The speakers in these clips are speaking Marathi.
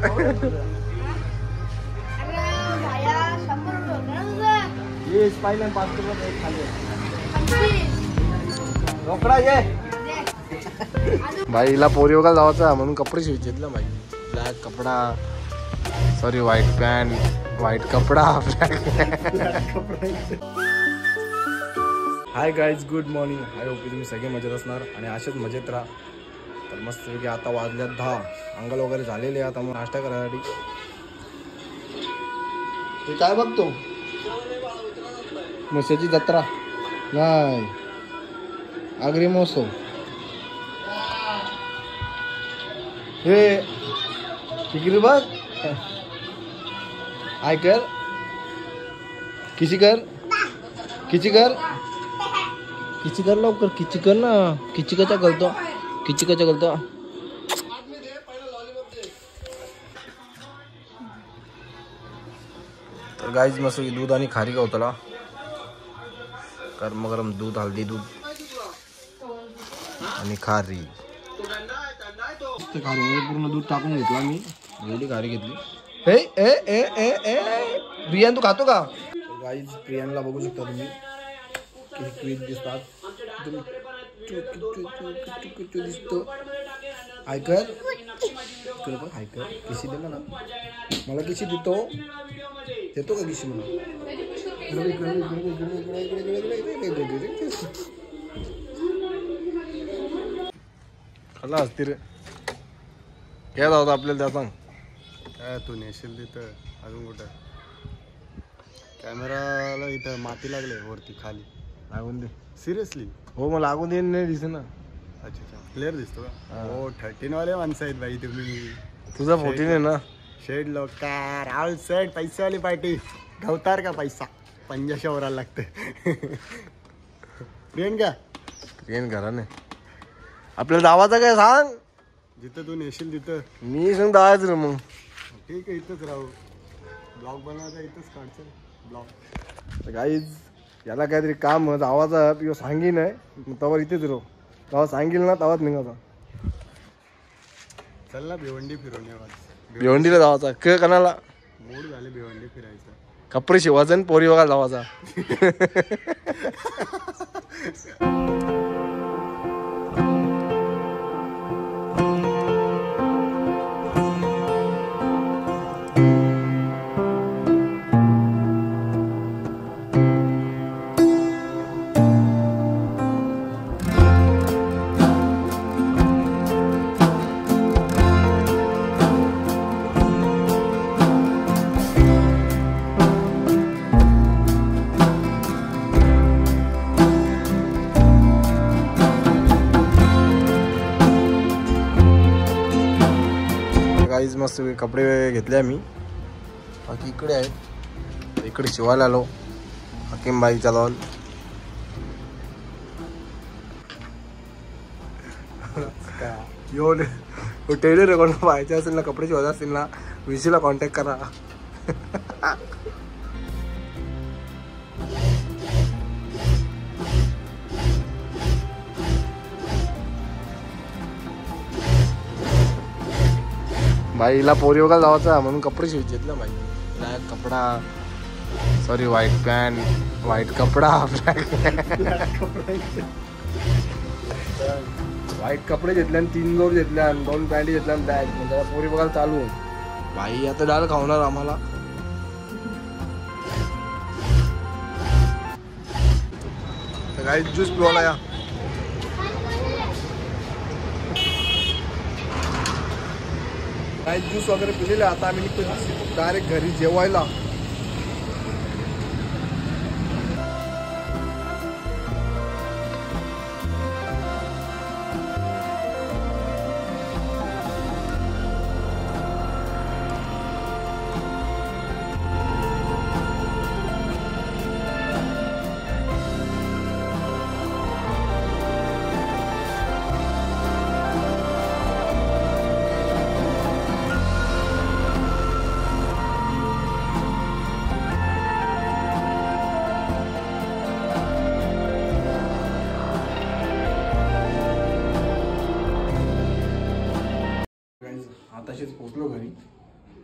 ये स्पाइनल 5 किलो एक खाली रोकडा ये भाई हिला पोरी वगैरे जायचा म्हणून कपडे शिवायचे भाई. ब्लॅक कपडा सॉरी व्हाईट पॅन्ट व्हाईट कपडा hi guys good morning. I hope तुम्ही सगळे मजेत असणार आणि असेच मजेत राहा. तर मस्त की आता वाजल्यात 10 अंगल वगैरे झालेले आता मग नाश्ता करायसाठी. ते काय बघतो म्हशीची जत्रा नाही आगरी महोत्सव. हे तिकडे बघ आय कर किची कर किची कर किची कर लवकर किची कर ना. किची कचा करतो किची कचा करतो. तर गाईज मस्त दूध आणि खारी गवतला गरम गरम दूध हल्दी दूध आणि खारी. खारी पूर्ण दूध टाकून घेतला मी. एवढी खारी घेतली. ए ए ए ए ए प्रियान तू खातो का. गाईज प्रियानला बघू शकता तुम्ही किती क्वीट दिसतात. दिसतो ऐकर ऐकर किशी दिला ना मला किशी देतो देतो का किशी मला. खाला असते रे काय जाऊ आपल्याला त्या सांग काय तू नेशील तिथं अजून कुठं कॅमेराला इथं माती लागले वरती खाली लागून दे. सिरियसली हो मला लागून दे नाही दिसे ना. अच्छा अच्छा क्लिअर दिसतो का. हो 13 वाले माणसं आहेत बाई तुम्ही. तुझा 14 आहे ना. शेड लोक काय राहुल सेट पैसेवाली पार्टी गवतार का पैसा 500 वरायला लागते. प्रियंका ट्रेन करा नाही आपल्याला धावाचा काय सांग. जिथं तू नेशील तिथं मी सांग धावायचं रे मग. ठीक आहे इथंच राहू. ब्लॉग बनवायचा इथंच काढचं ब्लॉग. गाईज याला काहीतरी काम धावाचा किंवा सांगीन आहे मग तवा इथेच राहू. तेव्हा सांगील ना तवाच निघाचा. चल ना भिवंडी फिरून येऊ. भिवंडीला धावाचा क कणाला मूड झाले भिवंडी फिरायचं. कपडे शिवायचं पोरी वगैरे धावाचा. गाईज मस्त कपडे घेतले आम्ही. बाकी इकडे आहेत इकडे शिवायला आलो हकीमबाईचा लॉल. येऊन टेलर कोण पाहायचे असेल ना कपडे शिवायचे असतील ना विशीला कॉन्टॅक्ट करा. भाई हिला पोरी वगैरे जायचा म्हणून कपडे शिवायचे ना भाई. ब्लॅक कपडा सॉरी व्हाईट पॅन्ट व्हाईट कपडा व्हाईट कपडे घेतले आणि 3 जोड घेतल्या आणि 2 पॅन्ट घेतल्या आणि बॅग म्हणजे पोरी बघायला चालू. भाई आता डाळ खावणार आम्हाला. गाईस ज्यूस पिवायला या. गाईस ज्यूस वगैरे पिलेले. आता आम्ही निघतो डायरेक्ट घरी जेवायला.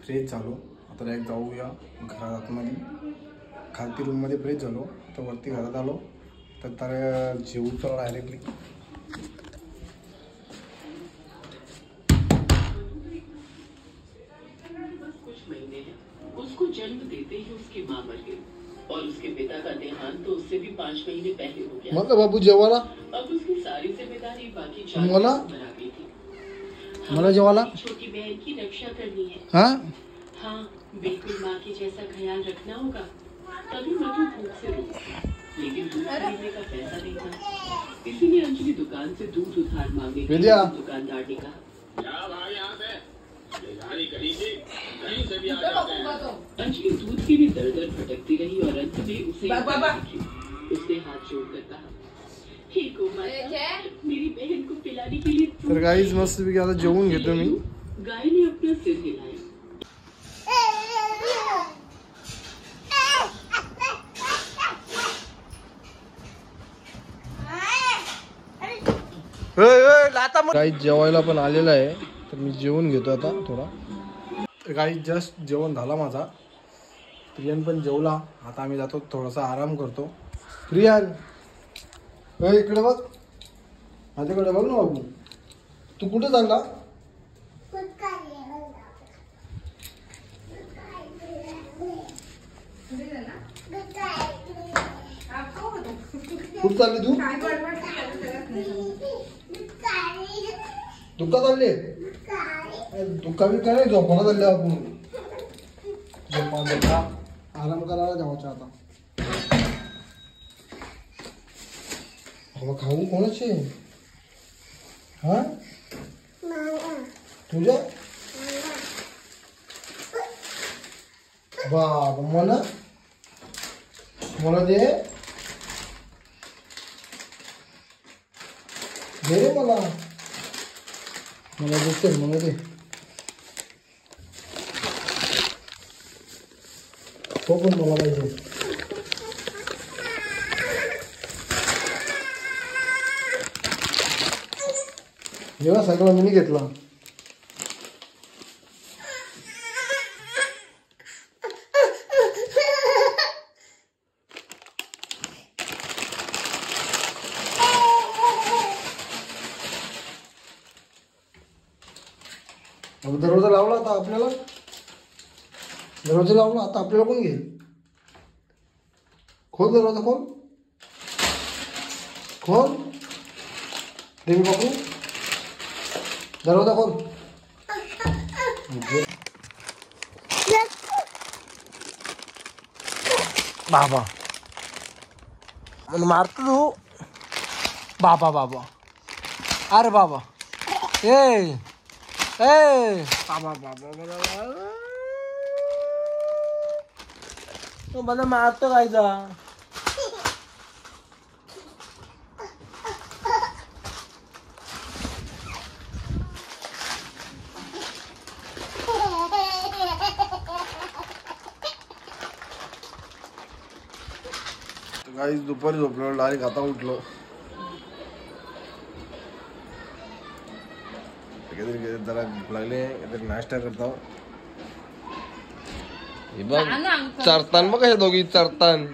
फ्रेश झालो. आता डायरेक्ट जाऊया घरात आतमध्ये. खालती रूममध्ये फ्रेश झालो. तर वरती घरात आलो तर जेवू चला डायरेक्टली. उसको जन्म देते ही उसकी मां मर गई और उसके पिता का देहांत तो उससे भी 5 महीने पहले हो गया. मतलब बाबू जेवायला अब उसकी सारी जिम्मेदारी बाकी मला पर आ गई थी. मला जेवायला छोटी बहन की रक्षा करनी है. हाँ बिल्कुल माँ के जैसा ख्याल रखना होगा. तभी मधु भूख से रुक. लेकिन दूध खरीदने का पैसा नहीं था, इसीलिए अंजलि दुकान से दूध उधार मांगने के लिए दुकानदार ने कहा. अंजलि दूध के लिए दर भटकती रही और अंत में उसे उसने हाथ जोड़कर कहा, हे गोमाता, मेरी बहन को पिलाने के लिए. तर गाईज मस्त पैकी आता जेवून घेतो मी. गाय ने अपना सिर हिलाया. गाईज जेवायला पण आलेला आहे तर मी जेवून घेतो आता थोडा. गाईज जस्ट जेवण झाला माझा. प्रियन पण जेवला. आता आम्ही जातो थोडासा आराम करतो. प्रियन इकडे बघ, माझ्याकडे बघ ना बाबू. तू कुठे चालला? कुठे चालली तू? दुःखा चालले? दुःखा बी काय नाही, झोपायला चालले आपण. झोपा आराम करायला जायचं आता. हवा खाऊ कोणाचे? हा तुझ्या? बाबा मला दे रे मला देते मला दे. हो पण मला पाहिजे. जेव्हा सगळं मी घेतला. दरवाजा लावला आता आपल्याला. दरवाजा लावला आता आपल्याला कोण घेईल? खोल दरवाजा, खोल खोल. देवी बापू दरवाजा खोल. बाबा मारतो तू. बाबा बाबा अरे बाबा ए बाबा बाबा मला मारतो काय जा. गाईस दुपारी झोपलो, डायरेक्ट आता उठलो. जरा भूक लागले, काहीतरी नाश्ता करतो. चरतान बघ कशा दोघी चरतान.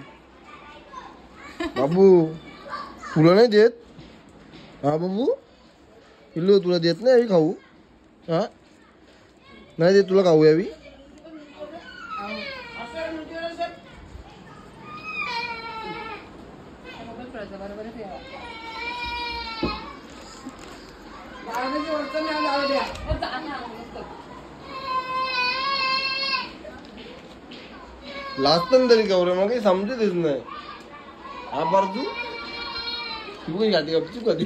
बाबू तुला नाही देत? हा बाबू पिल्लू तुला देत नाही खाऊ? हा नाही देत तुला खाऊ यावी? लाजतं तरी गौरव मला काही समजतच नाही. हा बार तू काही खाते का तू कधी?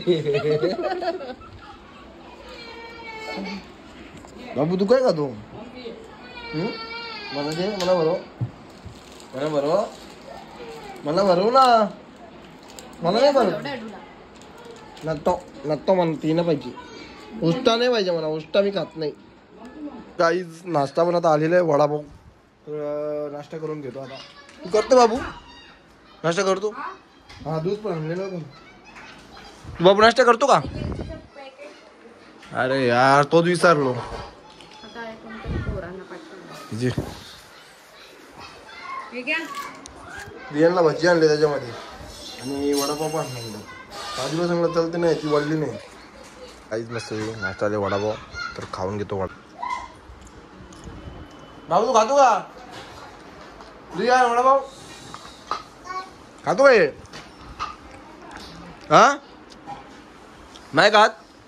बाबू तू काय खातो? मला दे, मला भरव, मला भरव, मला भरव ना. मला नाही भरव. नत्तो म्हणते ना पाहिजे. उष्टा नाही पाहिजे मला. उष्टा मी खात नाही. काहीच नाश्ता पण आता आलेला आहे वडापाव. नाश्ता करून घेतो आता. तू करतो बाबू? नाश्ता करतो? हा दूध पण आणलेलं पण. तू बाबू नाश्ता करतो का? अरे यार तोच विसरलो. जी रियानला भजी आणले त्याच्यामध्ये आणि वडापाव पण आणला. बाजूला चांगलं चालते नाही ती वाढली नाही. काहीच नसतं नाश्ता आले वडापाव तर खाऊन घेतो भाऊ तू खातो का रिया वडापाव खातो काय हा नाही खात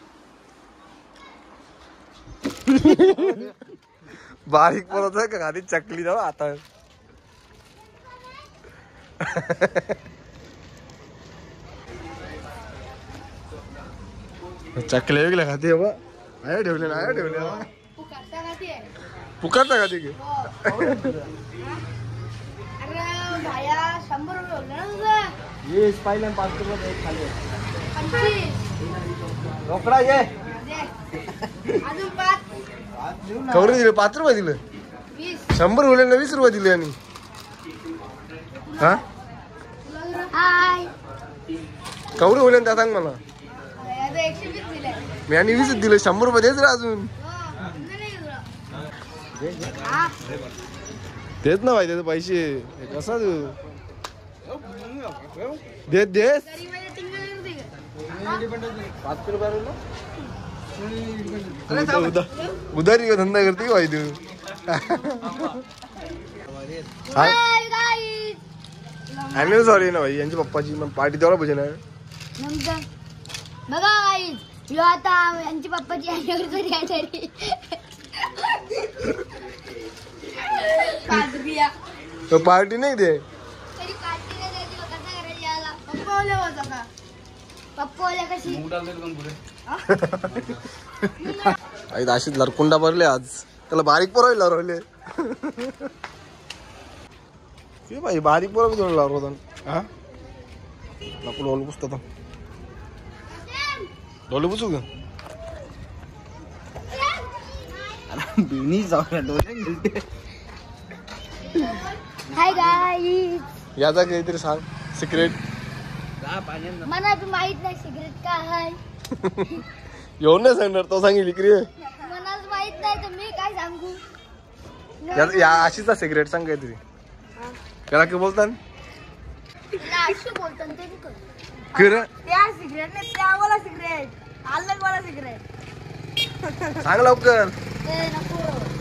बारीक परत आहे का आधी चकली जाऊ आता चकले वेगळे खाते बा आया ठेवले ना आया ठेवले पुकारता खाते की पाहिलं 5 रुपये खाली रोकडा घे कवरे दिले 5 रुपये दिले 100 होले ना 20 रुपये दिले आणि हा कवरे होले त्या सांग मला मी आणि 20 दिले 100 रुपये देच रे अजून देत ना भाई त्याचे पैसे कसा तू देत देस 5 रुपये उधारी का धंदा करते भाई तू सॉरी ना भाई यांच्या पप्पाची मग पार्टी तेवढा पाहिजे ना बघा आता यांची पप्पाची अॅनिव्हर्सरी तो पार्टी नाही दे अशीच लरकुंडा भरले आज त्याला बारीक पोरं लावले भाई बारीक पोरं थोडं लावलं होता हा नको डोल पुसतो डोले पुसू का हाय गाईज याचा काहीतरी सांग सिक्रेट मला बी माहित नाही सिगरेट काय आहे येऊन नाही सांगणार तो सांगेल इकडे मला माहित नाही तर मी काय सांगू या अशीचा सिगरेट सांग काहीतरी करा की बोलतात बोलतात ते बी कर. खरं त्या सिगरेट नाही त्यावाला सिगरेट अलग वाला सिगरेट सांग लवकर ए नको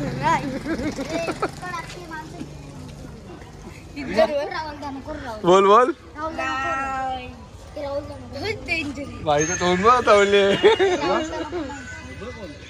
बोल बोल डेंजर भाई तर तोंड तावले